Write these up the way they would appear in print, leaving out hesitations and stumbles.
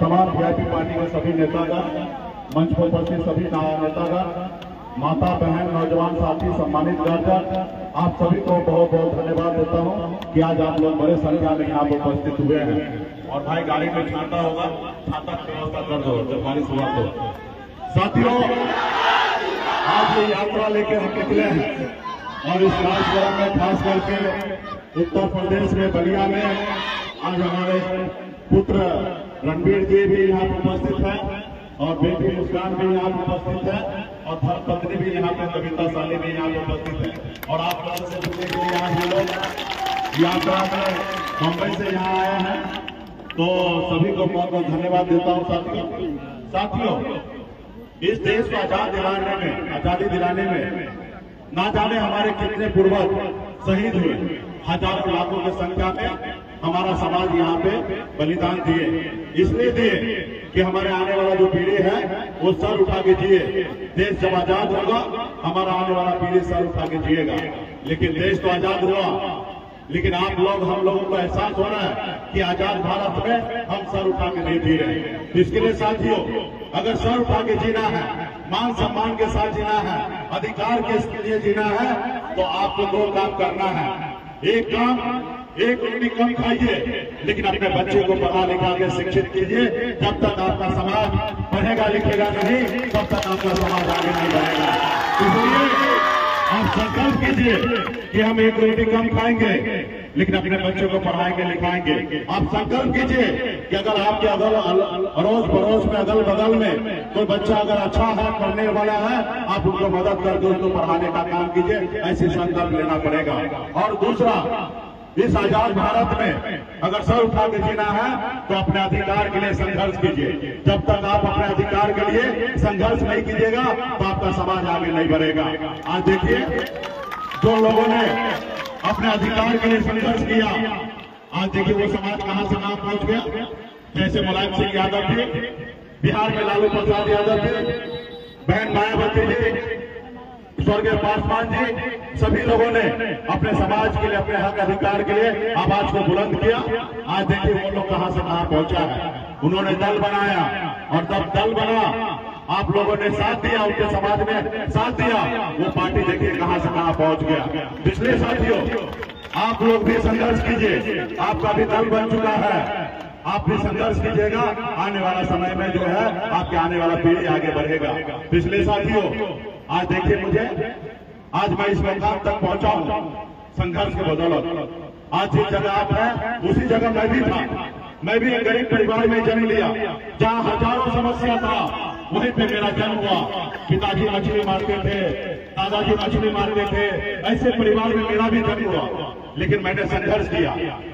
तमाम VIP party के सभी नेतागण, मंच पर उपस्थित सभी नेतागण, माता बहन, नौजवान साथी, सम्मानित गार्जियन, आप सभी को बहुत बहुत धन्यवाद देता हूं कि आज आप लोग बड़े संख्या में यहाँ पर उपस्थित हुए हैं। और भाई गाड़ी में छाता होगा, छाता की व्यवस्था कर दो जब बारिश हुआ तो। साथियों, आज ये यात्रा लेके हम निकले हैं और इस राजपुरा में खास करके उत्तर प्रदेश में बलिया में आज हमारे पुत्र रणबीर जी भी यहाँ पर उपस्थित है और बेटी मुस्कान भी यहाँ पर उपस्थित है और धर्मपत्नी भी यहाँ पे कविता साली भी यहाँ पे उपस्थित है। और आप लोगों से जुड़ने के लिए आज हम लोग यात्रा में मुंबई से यहाँ आए हैं, तो सभी को बहुत बहुत धन्यवाद देता हूँ। साथियों, इस देश को आजादी दिलाने में ना जाने हमारे कितने पूर्वज शहीद हुए, हजारों लाखों की संख्या में हमारा समाज यहाँ पे बलिदान दिए। इसलिए दिए कि हमारे आने वाला जो पीढ़ी है वो सर उठा के जिए। देश जब आजाद होगा, हमारा आने वाला पीढ़ी सर उठा के जिएगा। लेकिन देश तो आजाद हुआ, लेकिन आप लोग, हम लोगों को एहसास हो रहा है कि आजाद भारत में हम सर उठा के नहीं जी रहे। इसके लिए साथियों, अगर सर उठा के जीना है, मान सम्मान के साथ जीना है, अधिकार के लिए जीना है, तो आपको दो काम करना है। एक काम, एक रोटी कम खाइए, लेकिन अपने बच्चे को पढ़ा लिखा के शिक्षित कीजिए। जब तक आपका समाज पढ़ेगा लिखेगा नहीं, तब तक आपका समाज आगे नहीं बढ़ेगा। इसलिए आप संकल्प कीजिए कि हम एक रोटी कम खाएंगे, लेकिन अपने बच्चों को पढ़ाएंगे लिखाएंगे। आप संकल्प कीजिए कि अगर आपके अड़ोस पड़ोस में, अगल बगल में कोई बच्चा अगर अच्छा है, पढ़ने वाला है, आप उनको मदद करके उसको पढ़ाने का काम कीजिए। ऐसे संकल्प लेना पड़ेगा। और दूसरा, इस आजाद भारत में अगर सर उठा के जीना है तो अपने अधिकार के लिए संघर्ष कीजिए। जब तक आप अपने अधिकार के लिए संघर्ष नहीं कीजिएगा तो आपका समाज आगे नहीं बढ़ेगा। आज देखिए, जो लोगों ने अपने अधिकार के लिए संघर्ष किया, आज देखिए वो समाज कहां से कहां पहुंच गया। जैसे मुलायम सिंह यादव थे, बिहार में लालू प्रसाद यादव थे, बहन मायावती जी, स्वर्गीय पासवान जी, सभी लोगों ने अपने समाज के लिए, अपने हक अधिकार के लिए आवाज को बुलंद किया। आज देखिए वो लोग कहां से कहां पहुंचा है। उन्होंने दल बनाया और जब दल बना, आप लोगों ने साथ दिया, उनके समाज में साथ दिया, वो पार्टी देखिए कहां से कहां पहुंच गया। इसलिए साथियों, आप लोग भी संघर्ष कीजिए। आपका भी दल बन चुका है, आप भी संघर्ष कीजिएगा। आने वाला समय में जो है आपके आने वाला पीढ़ी आगे बढ़ेगा। इसलिए साथियों, आज देखिए मुझे, आज मैं इस मुकाम तक पहुंचा हूं संघर्ष के बदौलत। आज जिस जगह आप हैं उसी जगह मैं भी था। मैं भी एक गरीब परिवार में जन्म लिया, जहां हजारों समस्या था, वहीं पे मेरा जन्म हुआ। पिताजी मछली मारते थे, दादाजी मछली मारते थे, ऐसे परिवार में मेरा भी जन्म हुआ। लेकिन मैंने संघर्ष किया।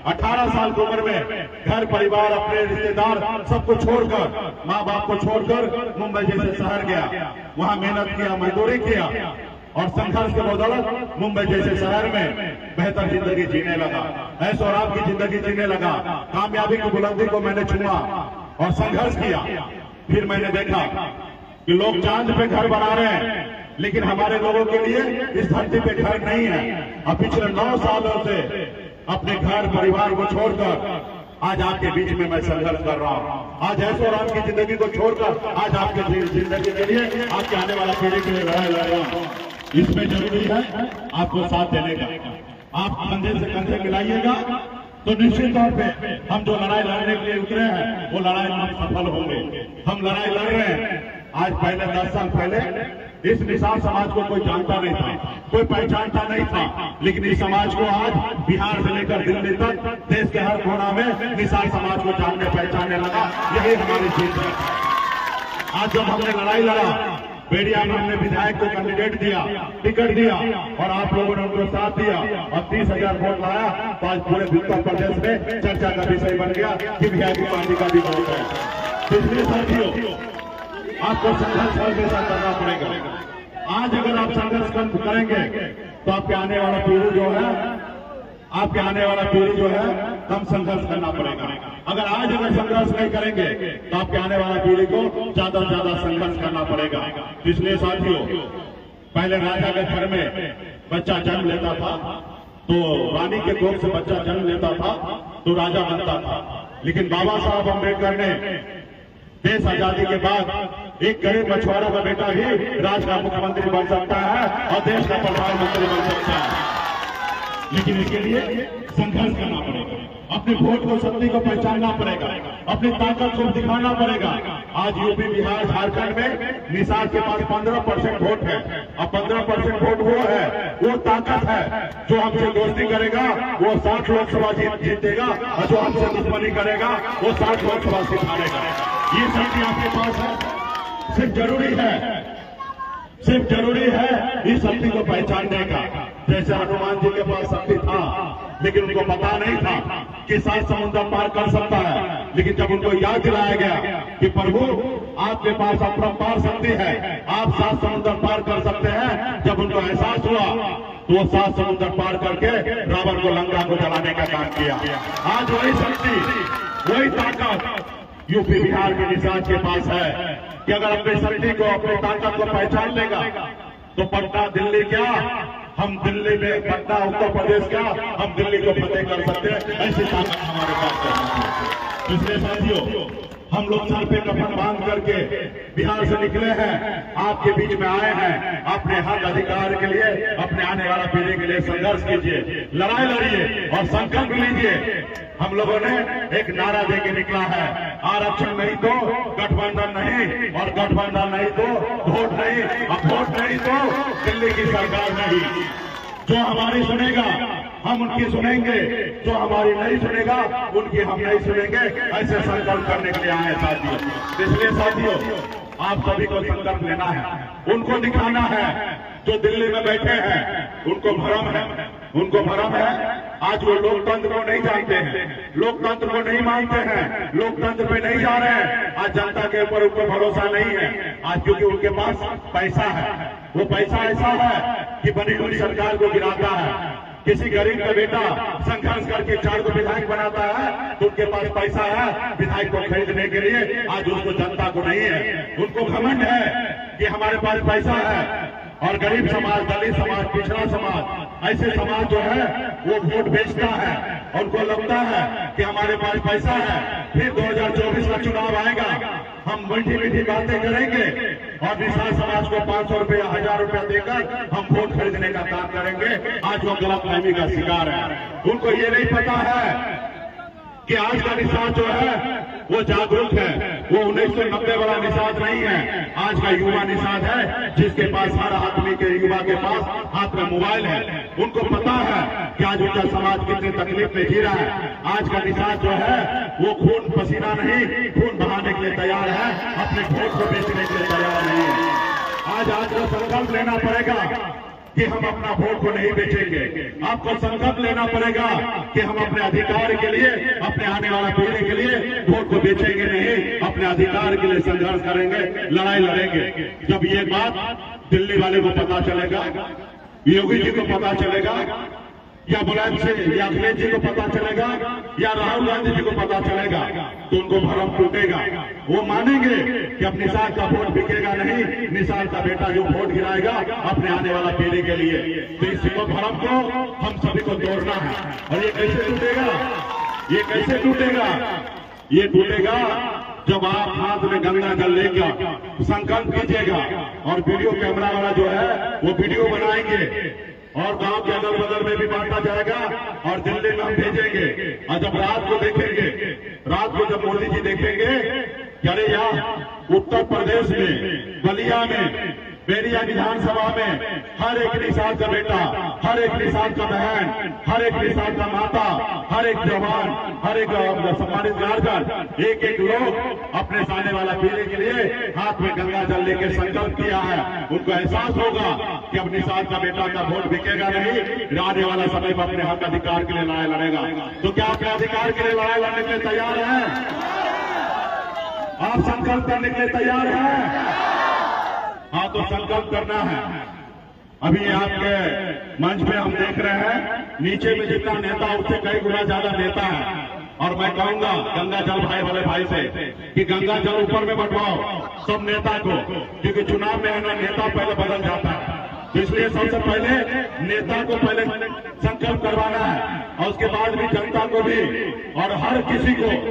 18 साल की उम्र में घर परिवार, अपने रिश्तेदार सबको छोड़कर, माँ बाप को छोड़कर मुंबई जैसे शहर गया। वहां मेहनत किया, मजदूरी किया और संघर्ष के बदौलत मुंबई जैसे शहर में बेहतर जिंदगी जीने लगा, ऐशो आराम की जिंदगी जीने लगा। कामयाबी की बुलंदी को मैंने छुआ और संघर्ष किया। फिर मैंने देखा कि लोग चांद पे घर बना रहे हैं, लेकिन हमारे लोगों के लिए इस धरती पे घर नहीं है। अब पिछले 9 सालों से अपने घर परिवार को छोड़कर आज आपके बीच में मैं संघर्ष कर रहा हूं। आज ऐशो आराम की जिंदगी को छोड़कर आज आपके जिंदगी के लिए, आपके आने वाला पीढ़ी के लिए लड़ाई लड़ रहा हूं। इसमें जरूरी है आपको साथ देने का। आप कंधे से कंधे मिलाइएगा तो निश्चित तौर पे हम जो लड़ाई लड़ने के लिए उतरे हैं वो लड़ाई में सफल होंगे। हम लड़ाई लड़ रहे हैं। आज पहले 10 साल पहले इस निषाद समाज को कोई जानता नहीं था, कोई पहचानता नहीं था, लेकिन इस समाज को आज बिहार से लेकर दिल्ली तक देश के हर कोना में निषाद समाज को जानने पहचानने लगा। यही हमारी जीत है। आज जब हमने लड़ाई लड़ा, बेड़िया में हमने विधायक को कैंडिडेट दिया, टिकट दिया और आप लोगों ने उनको साथ दिया और 30,000 वोट लाया, तो आज पूरे उत्तर प्रदेश में चर्चा का विषय बन गया कि वीआईपी पार्टी का भी वोट है। इसलिए साथियों, आपको संघर्ष हमेशा करना पड़ेगा। आज अगर आप संघर्ष करेंगे तो आपके आने वाला पीढ़ी जो है, कम संघर्ष करना पड़ेगा। अगर आज संघर्ष नहीं करेंगे तो आपके आने वाला पीढ़ी को ज्यादा से ज्यादा संघर्ष करना पड़ेगा। इसलिए साथियों, पहले राजा के घर में बच्चा जन्म लेता था तो रानी के कोख से बच्चा जन्म लेता था तो राजा बनता था। लेकिन बाबा साहब अम्बेडकर ने देश आजादी के बाद एक गरीब मछुआरा का बेटा भी राज्य का मुख्यमंत्री बन सकता है और देश का प्रधानमंत्री बन सकता है। लेकिन इसके लिए संघर्ष करना पड़ेगा, अपने वोट को, शक्ति को पहचानना पड़ेगा, अपनी ताकत को दिखाना पड़ेगा। आज यूपी, बिहार, झारखंड में निषाद के पास 15% वोट है और 15% वोट वो है, वो ताकत है। जो हमसे दोस्ती करेगा वो 60 लोकसभा जीतेगा और जो हमसे दुश्मनी करेगा वो 60 लोकसभा सीट हारेगा। ये शक्ति आपके पास है। सिर्फ जरूरी है इस शक्ति को पहचानने का। जैसे हनुमान जी के पास शक्ति था, लेकिन उनको पता नहीं था कि 7 समुद्र पार कर सकता है। लेकिन जब उनको याद दिलाया गया कि प्रभु आपके पास अपरंपार शक्ति है, आप 7 समुद्र पार कर सकते हैं, जब उनको एहसास हुआ तो वो 7 समुद्र पार करके रावण को, लंका को जलाने का काम किया। आज वही शक्ति, वही ताकत यूपी, बिहार के निषाद के पास है कि अगर अपनी शक्ति को, अपनी ताकत को पहचान लेगा तो पटना, दिल्ली क्या, हम दिल्ली में, पटना, उत्तर प्रदेश क्या, हम दिल्ली को फतेह कर सकते हैं। ऐसी ताकत हमारे पास है। इसलिए साथियों, हम लोग सर पे कफन बांध करके बिहार से निकले हैं, आपके बीच में आए हैं। अपने हक अधिकार के लिए, अपने आने वाला पीढ़ी के लिए संघर्ष कीजिए, लड़ाई लड़िए और संकल्प लीजिए। हम लोगों ने एक नारा देके निकला है, आरक्षण नहीं तो गठबंधन नहीं, और गठबंधन नहीं तो वोट नहीं, अब वोट नहीं तो दिल्ली की सरकार नहीं। जो हमारी सुनेगा हम उनकी सुनेंगे, जो हमारी नहीं सुनेगा उनकी हम नहीं सुनेंगे। ऐसे संकल्प करने के लिए आए साथियों। इसलिए साथियों, आप सभी को संकल्प लेना है, उनको दिखाना है जो दिल्ली में बैठे हैं, उनको भ्रम है। आज वो लोकतंत्र को नहीं जानते हैं, लोकतंत्र को नहीं मानते हैं, लोकतंत्र पे नहीं जा रहे हैं। आज जनता के ऊपर भरोसा नहीं है। आज क्योंकि उनके पास पैसा है, वो पैसा ऐसा है कि बनी हुई सरकार को गिराता है। किसी गरीब का बेटा संघर्ष करके 4 को विधायक बनाता है तो उनके पास पैसा है विधायक को खरीदने के लिए। आज उसको, जनता को नहीं है। उनको घमंड है कि हमारे पास पैसा है, और गरीब समाज, दलित समाज, पिछड़ा समाज, ऐसे समाज जो है वो वोट बेचता है। और उनको लगता है कि हमारे पास पैसा है, फिर 2024 का चुनाव आएगा, हम मीठी मीठी बातें करेंगे और निषाद समाज को 500 रुपया, 1000 रुपया देकर हम वोट खरीदने का काम करेंगे। आज वो गलतफहमी का शिकार है। उनको ये नहीं पता है कि आज का निषाद जो है वो जागरूक है, वो 1990 वाला निषाद नहीं है। आज का युवा निषाद है, जिसके पास, हर आदमी के, युवा के पास हाथ में मोबाइल है। उनको पता है कि आज उनका समाज कितनी तकलीफ में जी रहा है। आज का निषाद जो है वो खून पसीना नहीं, खून बहाने के लिए तैयार है, अपने वोट को बेचने के लिए तैयार नहीं है। आज को संकल्प लेना पड़ेगा कि हम अपना वोट को नहीं बेचेंगे। आपको संकल्प लेना पड़ेगा कि हम अपने अधिकार के लिए, अपने आने वाला पीढ़ी के लिए वोट को बेचेंगे नहीं, अपने अधिकार के लिए संघर्ष करेंगे, लड़ाई लड़ेंगे। जब ये बात दिल्ली वाले को पता चलेगा, योगी जी को पता चलेगा, या मुलायम सिंह या अखिलेश जी को पता चलेगा, या राहुल गांधी जी को पता चलेगा, तो उनको भरम टूटेगा। वो मानेंगे कि अब निषाद का वोट बिकेगा नहीं, निषाद का बेटा जो वोट गिराएगा अपने आने वाला पीढ़ी के लिए। तो इस भरम को हम सभी को तोड़ना है। और ये कैसे टूटेगा? ये टूटेगा जब आप हाथ में गंगा जल लेकर संकल्प कीजिएगा, और वीडियो कैमरा वाला जो है वो वीडियो बनाएंगे और गांव के अगल बगल में भी बांटा जाएगा और दिल्ली में हम भेजेंगे। और जब रात को देखेंगे, रात को जब मोदी जी देखेंगे कि अरे यार उत्तर प्रदेश में, बलिया में, बेरिया विधानसभा में हर एक निषाद का बेटा, हर एक निषाद का बहन, हर एक निषाद का माता, हर एक जवान, हर एक सम्मानित गार्जियन, एक एक लोग अपने आने वाला पीढ़ी के लिए हाथ में गंगा जल लेके संकल्प किया है। उनको एहसास होगा कि अब निषाद का बेटा का वोट बिकेगा नहीं, आने वाला समय में अपने हक अधिकार के लिए लड़ाई लड़ेगा। तो क्या अपने अधिकार के लिए लड़ाई लड़ने के लिए तैयार हैं? आप संकल्प करने के लिए तैयार हैं? हाँ, तो संकल्प करना है। अभी आपके मंच पे हम देख रहे हैं, नीचे में जितना नेता उससे कई गुना ज्यादा नेता है। और मैं कहूंगा गंगा जल भाई वाले भाई से कि गंगा जल ऊपर में बंटवाओ सब नेता को, क्योंकि चुनाव में है ना, नेता पहले बदल जाता है। तो इसलिए सबसे पहले नेता को पहले संकल्प करवाना है, और उसके बाद भी जनता को भी, और हर किसी को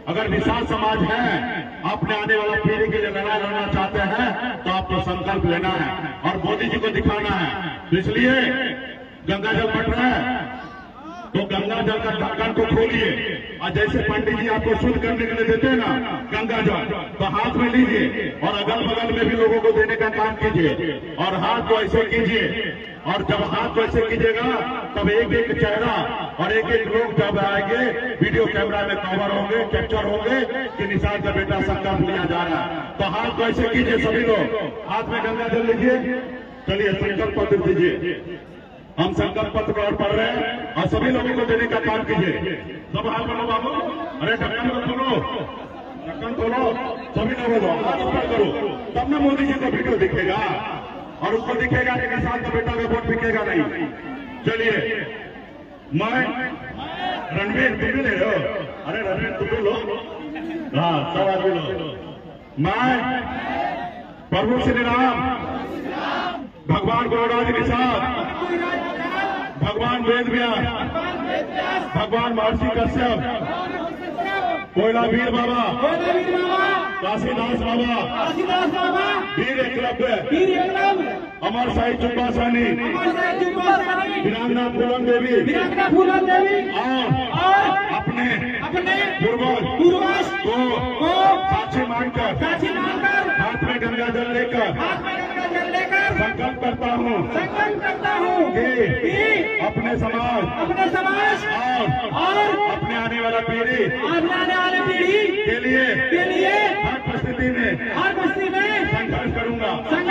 अगर निषाद समाज है, अपने आने वाला पीढ़ी के लिए लड़ाई लड़ना चाहते हैं तो आपको संकल्प लेना है और मोदी जी को दिखाना है। तो इसलिए गंगा जल बट रहा है तो गंगा जल का ढक्कन को खोलिए और जैसे पंडित जी आपको शुद्ध करने के लिए देते हैं ना गंगा जल, तो हाथ में लीजिए और अगल बगल में भी लोगों को देने का काम कीजिए और हाथ को ऐसे कीजिए। और जब हाथ को ऐसे कीजिएगा तब एक एक चेहरा और एक एक लोग जब आएंगे वीडियो कैमरा में कवर होंगे, कैप्चर होंगे कि निषाद का बेटा संकल्प लिया जा रहा है। तो हाथ को ऐसे कीजिए, सभी लोग हाथ में गंगा जल लीजिए। चलिए संकल्प पत्र दीजिए, हम संकल्प पत्र और पढ़ रहे हैं और सभी लोगों को देने का काम कीजिए। सब हाथ बढ़ो बाबू, अरे ढक्कन को खोलो, ढक्कन खोलो, सभी लोगों को हाथ ऊपर करो, तब ना मोदी जी को वीडियो दिखेगा और उसको दिखेगा कि निषाद का बेटा का वोट बिकेगा नहीं। चलिए मैं रणवीर, तुम भी ले लो, अरे रणवीर तुम भी लो, हाँ सब आदमी लो। मैं प्रभु श्री राम, भगवान गौराज निषाद, भगवान वेद व्यास, भगवान महर्षि कश्यप, कोयला वीर बाबा, काशीदास बाबा, वीर एकलव्य, अमर साई चुप्पा सानी, वीरांगना फूलन देवी और अपने पूर्वज को साक्षी मानकर हाथ में गंगा जल लेकर संकल्प करता हूँ कि अपने समाज और अपने आने वाला पीढ़ी के लिए हर परिस्थिति में संघर्ष करूंगा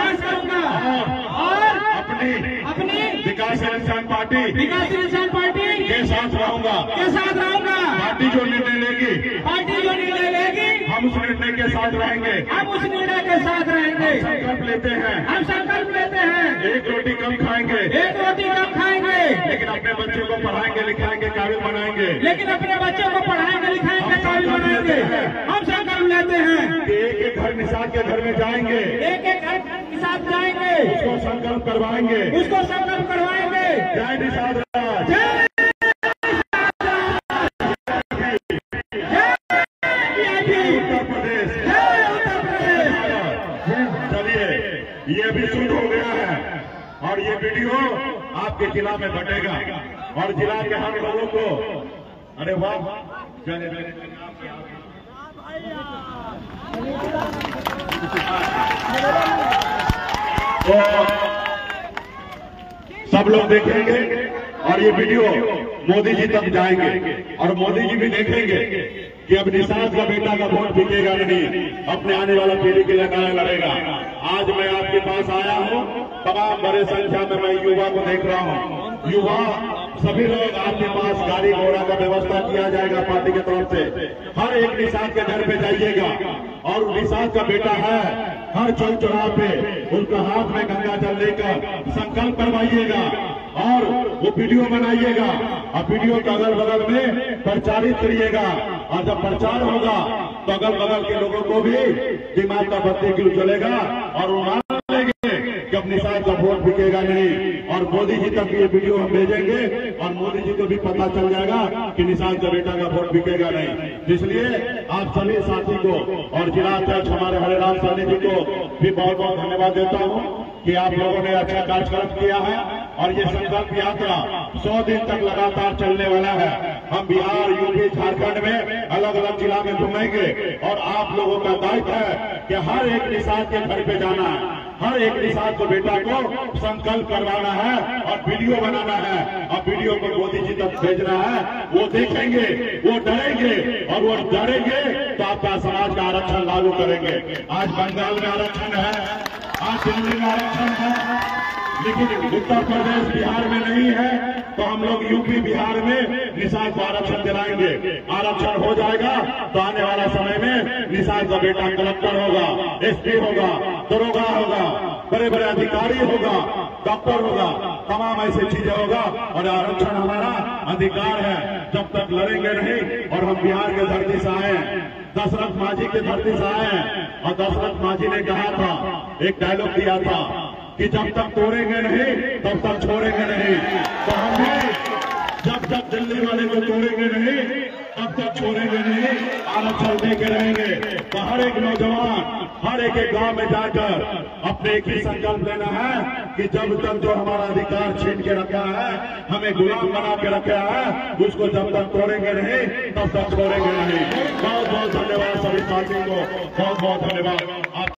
और अपनी विकास इंसान पार्टी के साथ रहूंगा। पार्टी जो निर्णय लेगी हम उस निर्णय के साथ रहेंगे। हम संकल्प लेते हैं एक रोटी कम खाएंगे लेकिन अपने बच्चों को पढ़ाएंगे लिखाएंगे काबिल बनाएंगे। हम संकल्प लेते हैं कि एक घर निषाद के घर में जाएंगे, उसको संकल्प करवाएंगे। जय निषाद राज, उत्तर प्रदेश। चलिए ये भी शुरू हो गया है और ये वीडियो आपके जिला में बटेगा और जिला के हर लोगों को, अरे वाह, तो सब लोग देखेंगे और ये वीडियो मोदी जी तक जाएंगे और मोदी जी भी देखेंगे कि अब निषाद का बेटा का वोट बिकेगा नहीं, अपने आने वाला पीढ़ी के लिए लड़ेगा। आज मैं आपके पास आया हूँ, तमाम बड़े संख्या में मैं युवा को देख रहा हूँ। युवा सभी लोग आपके पास गाड़ी घोड़ा का व्यवस्था किया जाएगा पार्टी की तरफ से। हर एक निषाद के घर पे जाइएगा और निषाद का बेटा है, हर चौक चौराहे पे उनका हाथ में गंगा जल लेकर संकल्प करवाइएगा और वो वीडियो बनाइएगा और वीडियो के अगल बगल में प्रचारित करिएगा। और जब प्रचार होगा तो अगल बगल के लोगों को भी दिमाग का बत्ती क्यों चलेगा और वो मान लेंगे कि अब निषाद का वोट बिकेगा नहीं। और मोदी जी तक ये वीडियो हम भेजेंगे और मोदी जी को भी पता चल जाएगा कि निषाद का बेटा का वोट बिकेगा नहीं। इसलिए आप सभी साथी को और जिला अध्यक्ष हमारे हरिराम सानी जी को भी बहुत बहुत धन्यवाद देता हूँ कि आप लोगों ने अच्छा कार्यक्रम किया है और ये संकल्प यात्रा 100 दिन तक लगातार चलने वाला है। हम बिहार, यूपी, झारखंड में अलग अलग जिला में घूमेंगे और आप लोगों का दायित्व है कि हर एक निषाद के घर पे जाना है, हर एक निषाद को बेटा को संकल्प करवाना है और वीडियो बनाना है और वीडियो को मोदी जी तक भेजना है। वो देखेंगे, वो डरेंगे और वो डरेंगे तो आपका समाज का आरक्षण लागू करेंगे। आज बंगाल में आरक्षण है, आज दिल्ली में आरक्षण है, लेकिन उत्तर प्रदेश बिहार में नहीं है। तो हम लोग यूपी बिहार में निषाद को आरक्षण दिलाएंगे। आरक्षण हो जाएगा तो आने वाला समय में निषाद का बेटा कलेक्टर होगा, एसपी होगा, दरोगा होगा, बड़े बड़े अधिकारी होगा, डॉक्टर होगा, तमाम ऐसी चीजें होगा। और आरक्षण हमारा अधिकार है, जब तक लड़ेंगे नहीं। और हम बिहार के धरती से आए, दशरथ मांझी के धरती से आए और दशरथ मांझी ने कहा था, एक डायलॉग दिया था कि जब तक तोड़ेंगे नहीं तब तक छोड़ेंगे नहीं। तो हम भी जब जब दिल्ली वाले को तोड़ेंगे नहीं तब तक छोड़ेंगे नहीं, आरक्षण देके रहेंगे। तो हर एक नौजवान हर एक गांव में जाकर अपने एक ही संकल्प लेना है कि जब तक जो हमारा अधिकार छीन के रखा है, हमें गुलाम बना के रखा है, उसको जब तक तोड़ेंगे नहीं तब तक छोड़ेंगे नहीं। बहुत बहुत धन्यवाद सभी साथियों को, बहुत बहुत धन्यवाद।